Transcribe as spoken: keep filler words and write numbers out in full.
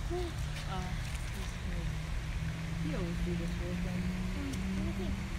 Uh, he's good. He always do this whole thing. Um, let me see.